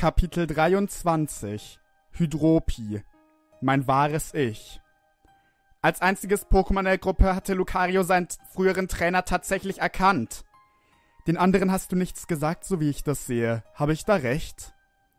Kapitel 23 Hydropie. Mein wahres Ich. Als einziges Pokémon der Gruppe hatte Lucario seinen früheren Trainer tatsächlich erkannt. Den anderen hast du nichts gesagt, so wie ich das sehe. Habe ich da recht?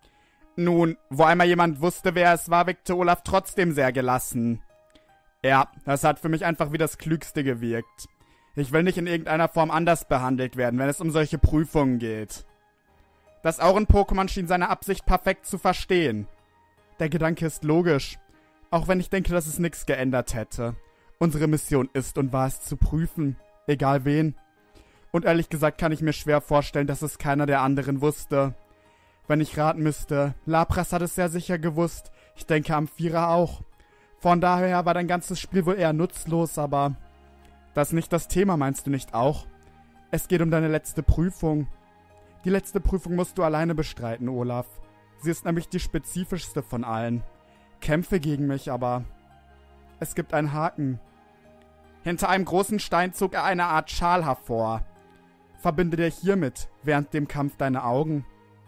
Nun, wo einmal jemand wusste, wer es war, wirkte Olaf trotzdem sehr gelassen. Ja, das hat für mich einfach wie das Klügste gewirkt. Ich will nicht in irgendeiner Form anders behandelt werden, wenn es um solche Prüfungen geht. Das Auren-Pokémon schien seine Absicht perfekt zu verstehen. Der Gedanke ist logisch, auch wenn ich denke, dass es nichts geändert hätte. Unsere Mission ist und war es zu prüfen, egal wen. Und ehrlich gesagt kann ich mir schwer vorstellen, dass es keiner der anderen wusste. Wenn ich raten müsste, Lapras hat es sehr sicher gewusst, ich denke Amphira auch. Von daher war dein ganzes Spiel wohl eher nutzlos, aber das ist nicht das Thema, meinst du nicht auch? Es geht um deine letzte Prüfung. Die letzte Prüfung musst du alleine bestreiten, Olaf. Sie ist nämlich die spezifischste von allen. Kämpfe gegen mich, aber es gibt einen Haken. Hinter einem großen Stein zog er eine Art Schal hervor. Verbinde dir hiermit während dem Kampf deine Augen.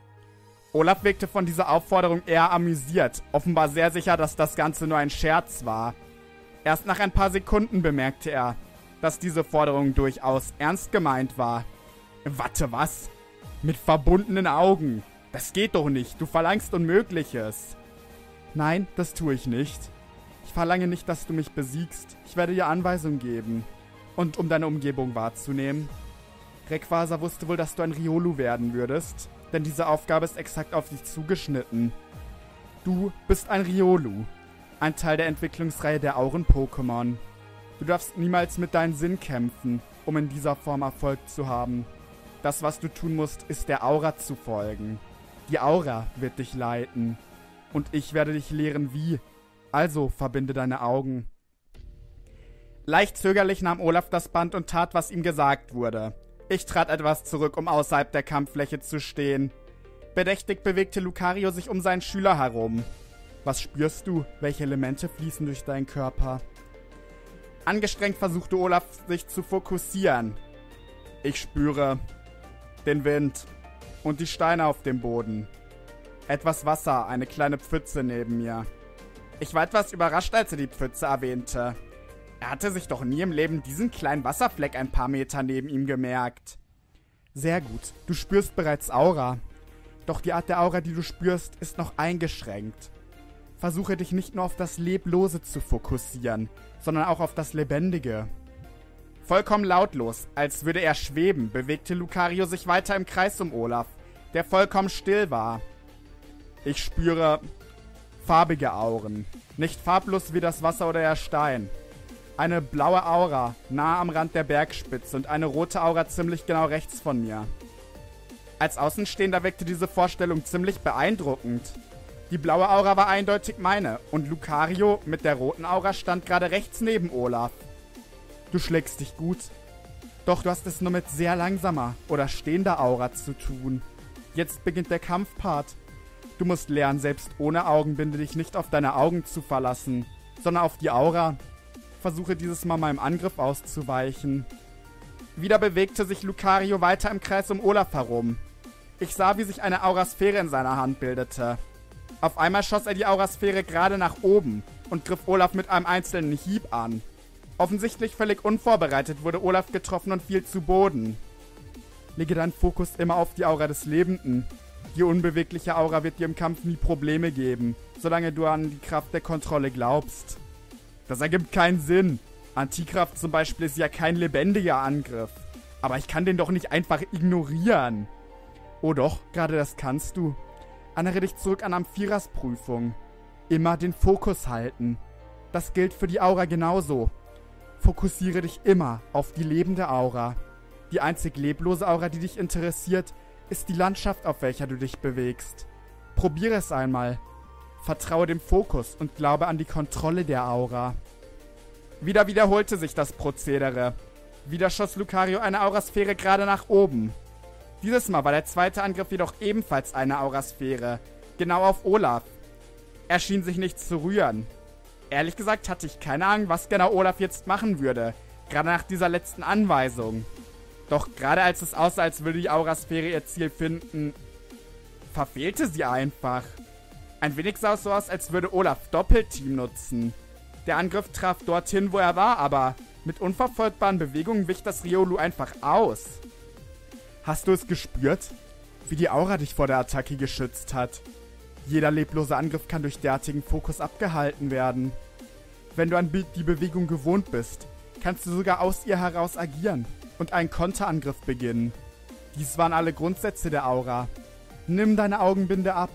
Olaf wirkte von dieser Aufforderung eher amüsiert, offenbar sehr sicher, dass das Ganze nur ein Scherz war. Erst nach ein paar Sekunden bemerkte er, dass diese Forderung durchaus ernst gemeint war. Warte, was? Mit verbundenen Augen. Das geht doch nicht. Du verlangst Unmögliches. Nein, das tue ich nicht. Ich verlange nicht, dass du mich besiegst. Ich werde dir Anweisungen geben. Und um deine Umgebung wahrzunehmen. Rayquaza wusste wohl, dass du ein Riolu werden würdest, denn diese Aufgabe ist exakt auf dich zugeschnitten. Du bist ein Riolu. Ein Teil der Entwicklungsreihe der Auren-Pokémon. Du darfst niemals mit deinen Sinn kämpfen, um in dieser Form Erfolg zu haben. Das, was du tun musst, ist der Aura zu folgen. Die Aura wird dich leiten. Und ich werde dich lehren, wie. Also verbinde deine Augen. Leicht zögerlich nahm Olaf das Band und tat, was ihm gesagt wurde. Ich trat etwas zurück, um außerhalb der Kampffläche zu stehen. Bedächtig bewegte Lucario sich um seinen Schüler herum. Was spürst du? Welche Elemente fließen durch deinen Körper? Angestrengt versuchte Olaf, sich zu fokussieren. Ich spüre den Wind und die Steine auf dem Boden. Etwas Wasser, eine kleine Pfütze neben mir. Ich war etwas überrascht, als er die Pfütze erwähnte. Er hatte sich doch nie im Leben diesen kleinen Wasserfleck ein paar Meter neben ihm gemerkt. Sehr gut, du spürst bereits Aura. Doch die Art der Aura, die du spürst, ist noch eingeschränkt. Versuche dich nicht nur auf das Leblose zu fokussieren, sondern auch auf das Lebendige. Vollkommen lautlos, als würde er schweben, bewegte Lucario sich weiter im Kreis um Olaf, der vollkommen still war. Ich spüre farbige Auren, nicht farblos wie das Wasser oder der Stein. Eine blaue Aura, nah am Rand der Bergspitze und eine rote Aura ziemlich genau rechts von mir. Als Außenstehender wirkte diese Vorstellung ziemlich beeindruckend. Die blaue Aura war eindeutig meine und Lucario mit der roten Aura stand gerade rechts neben Olaf. Du schlägst dich gut. Doch du hast es nur mit sehr langsamer oder stehender Aura zu tun. Jetzt beginnt der Kampfpart. Du musst lernen, selbst ohne Augenbinde dich nicht auf deine Augen zu verlassen, sondern auf die Aura. Versuche dieses Mal meinem Angriff auszuweichen. Wieder bewegte sich Lucario weiter im Kreis um Olaf herum. Ich sah, wie sich eine Aurasphäre in seiner Hand bildete. Auf einmal schoss er die Aurasphäre gerade nach oben und griff Olaf mit einem einzelnen Hieb an. Offensichtlich völlig unvorbereitet wurde Olaf getroffen und fiel zu Boden. Lege deinen Fokus immer auf die Aura des Lebenden. Die unbewegliche Aura wird dir im Kampf nie Probleme geben, solange du an die Kraft der Kontrolle glaubst. Das ergibt keinen Sinn. Antikraft zum Beispiel ist ja kein lebendiger Angriff. Aber ich kann den doch nicht einfach ignorieren. Oh doch, gerade das kannst du. Erinnere dich zurück an Amphiras Prüfung. Immer den Fokus halten. Das gilt für die Aura genauso. Fokussiere dich immer auf die lebende Aura. Die einzig leblose Aura, die dich interessiert, ist die Landschaft, auf welcher du dich bewegst. Probiere es einmal. Vertraue dem Fokus und glaube an die Kontrolle der Aura. Wieder wiederholte sich das Prozedere. Wieder schoss Lucario eine Aurasphäre gerade nach oben. Dieses Mal war der zweite Angriff jedoch ebenfalls eine Aurasphäre. Genau auf Olaf. Er schien sich nicht zu rühren. Ehrlich gesagt hatte ich keine Ahnung, was genau Olaf jetzt machen würde. Gerade nach dieser letzten Anweisung. Doch gerade als es aussah, als würde die Aurasphäre ihr Ziel finden, verfehlte sie einfach. Ein wenig sah es so aus, als würde Olaf Doppelteam nutzen. Der Angriff traf dorthin, wo er war, aber mit unverfolgbaren Bewegungen wich das Riolu einfach aus. Hast du es gespürt? Wie die Aura dich vor der Attacke geschützt hat. Jeder leblose Angriff kann durch derartigen Fokus abgehalten werden. Wenn du an die Bewegung gewohnt bist, kannst du sogar aus ihr heraus agieren und einen Konterangriff beginnen. Dies waren alle Grundsätze der Aura. Nimm deine Augenbinde ab.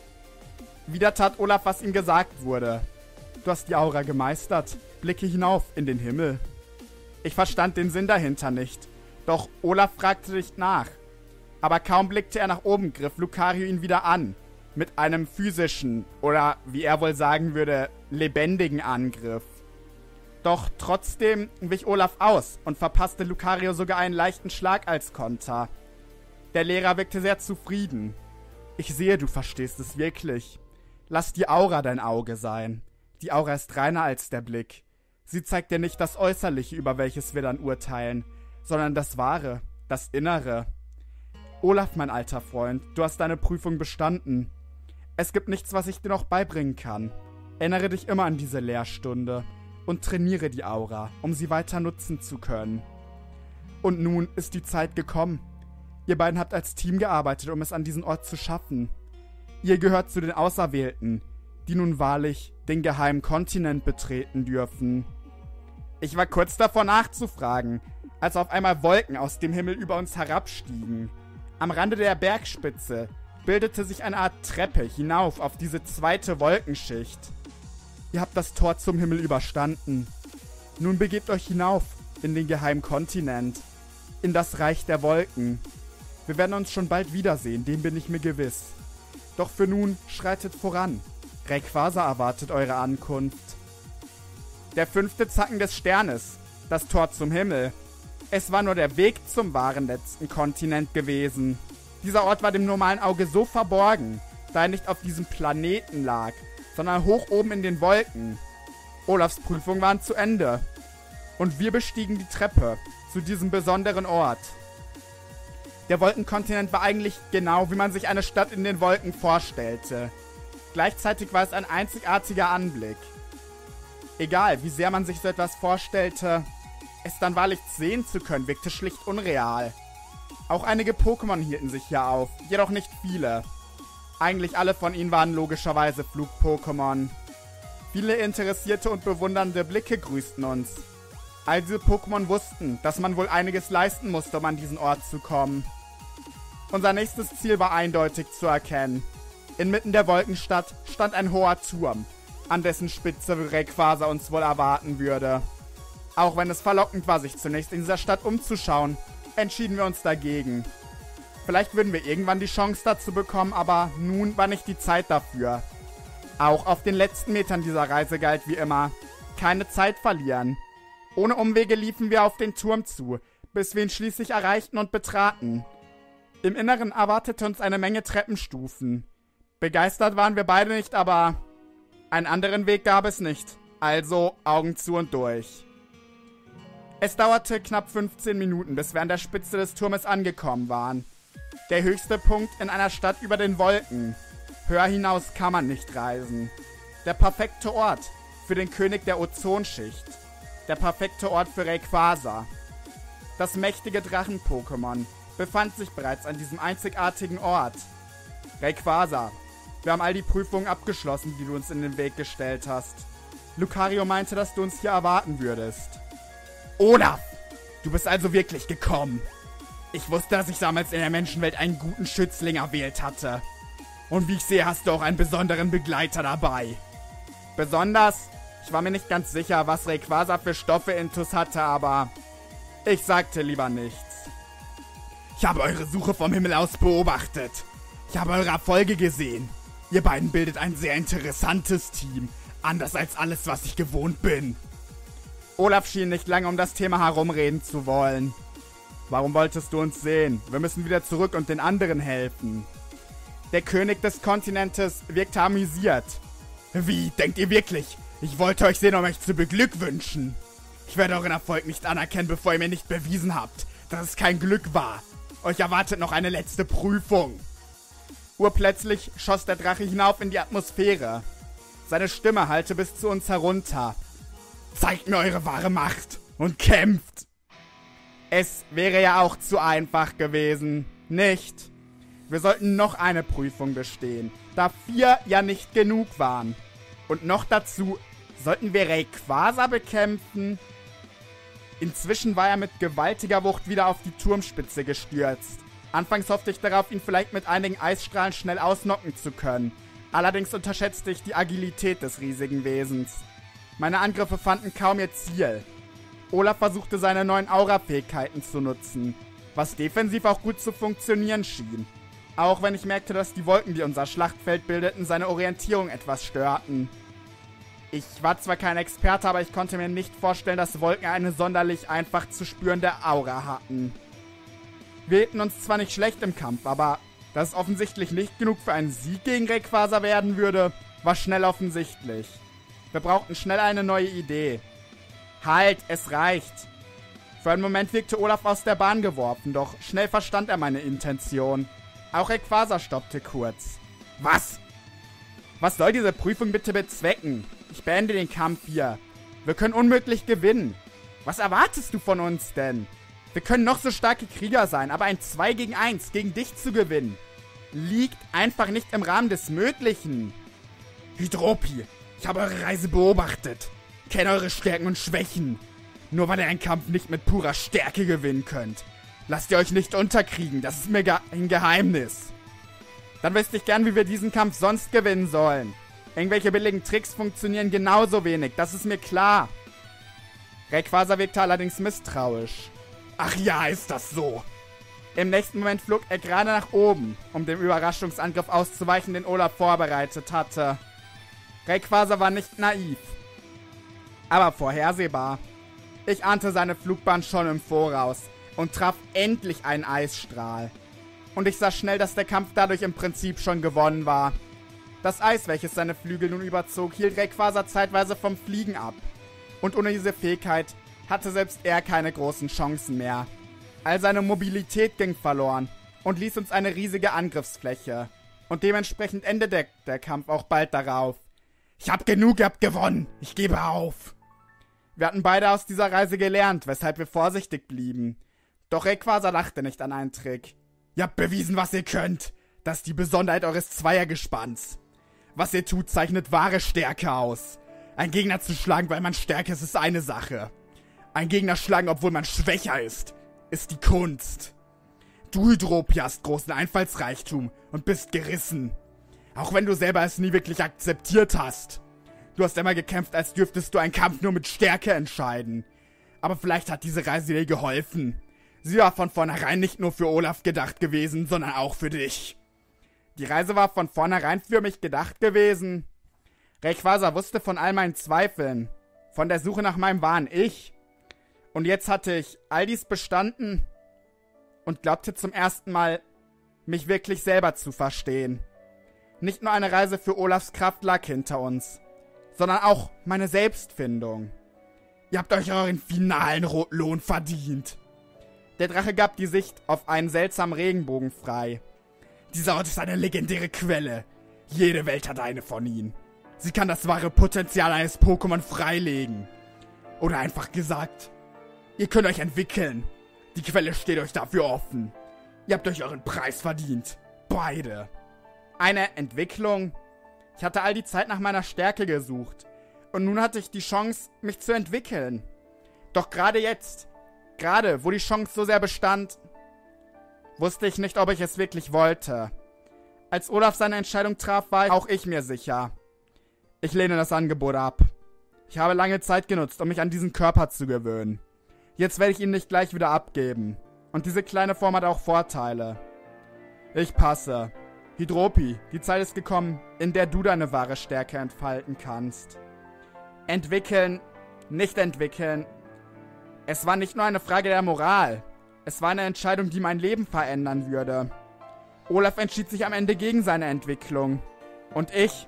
Wieder tat Olaf, was ihm gesagt wurde. Du hast die Aura gemeistert. Blicke hinauf in den Himmel. Ich verstand den Sinn dahinter nicht. Doch Olaf fragte nicht nach. Aber kaum blickte er nach oben, griff Lucario ihn wieder an. Mit einem physischen, oder wie er wohl sagen würde, lebendigen Angriff. Doch trotzdem wich Olaf aus und verpasste Lucario sogar einen leichten Schlag als Konter. Der Lehrer wirkte sehr zufrieden. Ich sehe, du verstehst es wirklich. Lass die Aura dein Auge sein. Die Aura ist reiner als der Blick. Sie zeigt dir nicht das Äußerliche, über welches wir dann urteilen, sondern das Wahre, das Innere. Olaf, mein alter Freund, du hast deine Prüfung bestanden. Es gibt nichts, was ich dir noch beibringen kann. Erinnere dich immer an diese Lehrstunde und trainiere die Aura, um sie weiter nutzen zu können. Und nun ist die Zeit gekommen. Ihr beiden habt als Team gearbeitet, um es an diesen Ort zu schaffen. Ihr gehört zu den Auserwählten, die nun wahrlich den geheimen Kontinent betreten dürfen. Ich war kurz davor nachzufragen, als auf einmal Wolken aus dem Himmel über uns herabstiegen. Am Rande der Bergspitze bildete sich eine Art Treppe hinauf auf diese zweite Wolkenschicht. Ihr habt das Tor zum Himmel überstanden. Nun begebt euch hinauf in den geheimen Kontinent, in das Reich der Wolken. Wir werden uns schon bald wiedersehen, dem bin ich mir gewiss. Doch für nun schreitet voran. Rayquaza erwartet eure Ankunft. Der 5. Zacken des Sternes, das Tor zum Himmel. Es war nur der Weg zum wahren letzten Kontinent gewesen. Dieser Ort war dem normalen Auge so verborgen, da er nicht auf diesem Planeten lag, sondern hoch oben in den Wolken. Olafs Prüfungen waren zu Ende. Und wir bestiegen die Treppe zu diesem besonderen Ort. Der Wolkenkontinent war eigentlich genau, wie man sich eine Stadt in den Wolken vorstellte. Gleichzeitig war es ein einzigartiger Anblick. Egal, wie sehr man sich so etwas vorstellte, es dann wahrlich sehen zu können, wirkte schlicht unreal. Auch einige Pokémon hielten sich hier auf, jedoch nicht viele. Eigentlich alle von ihnen waren logischerweise Flug-Pokémon. Viele interessierte und bewundernde Blicke grüßten uns. All diese Pokémon wussten, dass man wohl einiges leisten musste, um an diesen Ort zu kommen. Unser nächstes Ziel war eindeutig zu erkennen. Inmitten der Wolkenstadt stand ein hoher Turm, an dessen Spitze Rayquaza uns wohl erwarten würde. Auch wenn es verlockend war, sich zunächst in dieser Stadt umzuschauen, entschieden wir uns dagegen. Vielleicht würden wir irgendwann die Chance dazu bekommen, aber nun war nicht die Zeit dafür. Auch auf den letzten Metern dieser Reise galt wie immer: keine Zeit verlieren. Ohne Umwege liefen wir auf den Turm zu, bis wir ihn schließlich erreichten und betraten. Im Inneren erwartete uns eine Menge Treppenstufen. Begeistert waren wir beide nicht, aber einen anderen Weg gab es nicht. Also Augen zu und durch. Es dauerte knapp 15 Minuten, bis wir an der Spitze des Turmes angekommen waren. Der höchste Punkt in einer Stadt über den Wolken. Höher hinaus kann man nicht reisen. Der perfekte Ort für den König der Ozonschicht. Der perfekte Ort für Rayquaza. Das mächtige Drachen-Pokémon befand sich bereits an diesem einzigartigen Ort. Rayquaza, wir haben all die Prüfungen abgeschlossen, die du uns in den Weg gestellt hast. Lucario meinte, dass du uns hier erwarten würdest. Olaf, du bist also wirklich gekommen. Ich wusste, dass ich damals in der Menschenwelt einen guten Schützling erwählt hatte. Und wie ich sehe, hast du auch einen besonderen Begleiter dabei. Besonders? Ich war mir nicht ganz sicher, was Rayquaza für Stoffe intus hatte, aber ich sagte lieber nichts. Ich habe eure Suche vom Himmel aus beobachtet. Ich habe eure Erfolge gesehen. Ihr beiden bildet ein sehr interessantes Team. Anders als alles, was ich gewohnt bin. Olaf schien nicht lange um das Thema herumreden zu wollen. Warum wolltest du uns sehen? Wir müssen wieder zurück und den anderen helfen. Der König des Kontinentes wirkte amüsiert. Wie, denkt ihr wirklich? Ich wollte euch sehen, um euch zu beglückwünschen. Ich werde euren Erfolg nicht anerkennen, bevor ihr mir nicht bewiesen habt, dass es kein Glück war. Euch erwartet noch eine letzte Prüfung. Urplötzlich schoss der Drache hinauf in die Atmosphäre. Seine Stimme hallte bis zu uns herunter. Zeigt mir eure wahre Macht und kämpft! Es wäre ja auch zu einfach gewesen, nicht? Wir sollten noch eine Prüfung bestehen, da 4 ja nicht genug waren. Und noch dazu sollten wir Rayquaza bekämpfen. Inzwischen war er mit gewaltiger Wucht wieder auf die Turmspitze gestürzt. Anfangs hoffte ich darauf, ihn vielleicht mit einigen Eisstrahlen schnell ausnocken zu können. Allerdings unterschätzte ich die Agilität des riesigen Wesens. Meine Angriffe fanden kaum ihr Ziel. Olaf versuchte seine neuen Aura-Fähigkeiten zu nutzen, was defensiv auch gut zu funktionieren schien. Auch wenn ich merkte, dass die Wolken, die unser Schlachtfeld bildeten, seine Orientierung etwas störten. Ich war zwar kein Experte, aber ich konnte mir nicht vorstellen, dass Wolken eine sonderlich einfach zu spürende Aura hatten. Wir hielten uns zwar nicht schlecht im Kampf, aber dass es offensichtlich nicht genug für einen Sieg gegen Rayquaza werden würde, war schnell offensichtlich. Wir brauchten schnell eine neue Idee. Halt, es reicht. Für einen Moment wirkte Olaf aus der Bahn geworfen, doch schnell verstand er meine Intention. Auch Rayquaza stoppte kurz. Was? Was soll diese Prüfung bitte bezwecken? Ich beende den Kampf hier. Wir können unmöglich gewinnen. Was erwartest du von uns denn? Wir können noch so starke Krieger sein, aber ein 2 gegen 1 gegen dich zu gewinnen, liegt einfach nicht im Rahmen des Möglichen. Hydropie, ich habe eure Reise beobachtet. Kenne eure Stärken und Schwächen. Nur weil ihr einen Kampf nicht mit purer Stärke gewinnen könnt. Lasst ihr euch nicht unterkriegen, das ist mir ein Geheimnis. Dann wüsste ich gern, wie wir diesen Kampf sonst gewinnen sollen. Irgendwelche billigen Tricks funktionieren genauso wenig, das ist mir klar. Rayquaza wirkte allerdings misstrauisch. Ach ja, ist das so. Im nächsten Moment flog er gerade nach oben, um dem Überraschungsangriff auszuweichen, den Olaf vorbereitet hatte. Rayquaza war nicht naiv, aber vorhersehbar. Ich ahnte seine Flugbahn schon im Voraus und traf endlich einen Eisstrahl. Und ich sah schnell, dass der Kampf dadurch im Prinzip schon gewonnen war. Das Eis, welches seine Flügel nun überzog, hielt Rayquaza zeitweise vom Fliegen ab. Und ohne diese Fähigkeit hatte selbst er keine großen Chancen mehr. All seine Mobilität ging verloren und ließ uns eine riesige Angriffsfläche. Und dementsprechend endete der Kampf auch bald darauf. Ich hab genug, ihr habt gewonnen. Ich gebe auf. Wir hatten beide aus dieser Reise gelernt, weshalb wir vorsichtig blieben. Doch Rayquaza dachte nicht an einen Trick. Ihr habt bewiesen, was ihr könnt. Das ist die Besonderheit eures Zweiergespanns. Was ihr tut, zeichnet wahre Stärke aus. Ein Gegner zu schlagen, weil man stärker ist, ist eine Sache. Ein Gegner schlagen, obwohl man schwächer ist die Kunst. Du, Hydropie, hast großen Einfallsreichtum und bist gerissen. Auch wenn du selber es nie wirklich akzeptiert hast. Du hast immer gekämpft, als dürftest du einen Kampf nur mit Stärke entscheiden. Aber vielleicht hat diese Reise dir geholfen. Sie war von vornherein nicht nur für Olaf gedacht gewesen, sondern auch für dich. Die Reise war von vornherein für mich gedacht gewesen. Rayquaza wusste von all meinen Zweifeln, von der Suche nach meinem wahren Ich. Und jetzt hatte ich all dies bestanden und glaubte zum ersten Mal, mich wirklich selber zu verstehen. Nicht nur eine Reise für Olafs Kraft lag hinter uns, sondern auch meine Selbstfindung. Ihr habt euch euren finalen Lohn verdient. Der Drache gab die Sicht auf einen seltsamen Regenbogen frei. Dieser Ort ist eine legendäre Quelle. Jede Welt hat eine von ihnen. Sie kann das wahre Potenzial eines Pokémon freilegen. Oder einfach gesagt, ihr könnt euch entwickeln. Die Quelle steht euch dafür offen. Ihr habt euch euren Preis verdient. Beide. Eine Entwicklung? Ich hatte all die Zeit nach meiner Stärke gesucht. Und nun hatte ich die Chance, mich zu entwickeln. Doch gerade jetzt, gerade wo die Chance so sehr bestand, wusste ich nicht, ob ich es wirklich wollte. Als Olaf seine Entscheidung traf, war auch ich mir sicher. Ich lehne das Angebot ab. Ich habe lange Zeit genutzt, um mich an diesen Körper zu gewöhnen. Jetzt werde ich ihn nicht gleich wieder abgeben. Und diese kleine Form hat auch Vorteile. Ich passe. Hydropie, die Zeit ist gekommen, in der du deine wahre Stärke entfalten kannst. Entwickeln, nicht entwickeln. Es war nicht nur eine Frage der Moral. Es war eine Entscheidung, die mein Leben verändern würde. Olaf entschied sich am Ende gegen seine Entwicklung. Und ich?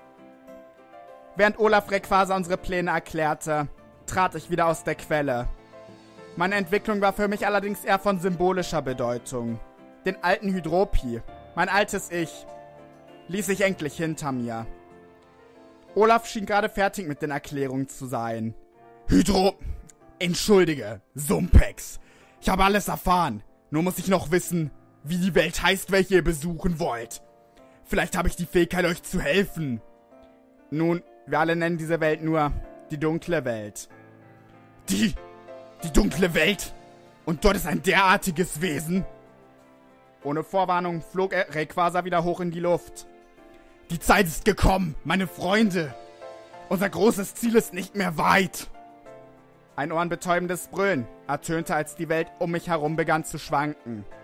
Während Olaf Rayquaza unsere Pläne erklärte, trat ich wieder aus der Quelle. Meine Entwicklung war für mich allerdings eher von symbolischer Bedeutung. Den alten Hydropie, mein altes Ich, ließ ich endlich hinter mir. Olaf schien gerade fertig mit den Erklärungen zu sein. Entschuldige, Sumpex. Ich habe alles erfahren. Nur muss ich noch wissen, wie die Welt heißt, welche ihr besuchen wollt. Vielleicht habe ich die Fähigkeit, euch zu helfen. Nun, wir alle nennen diese Welt nur die dunkle Welt. Die dunkle Welt? Und dort ist ein derartiges Wesen? Ohne Vorwarnung flog Rayquaza wieder hoch in die Luft. Die Zeit ist gekommen, meine Freunde. Unser großes Ziel ist nicht mehr weit. Ein ohrenbetäubendes Brüllen ertönte, als die Welt um mich herum begann zu schwanken.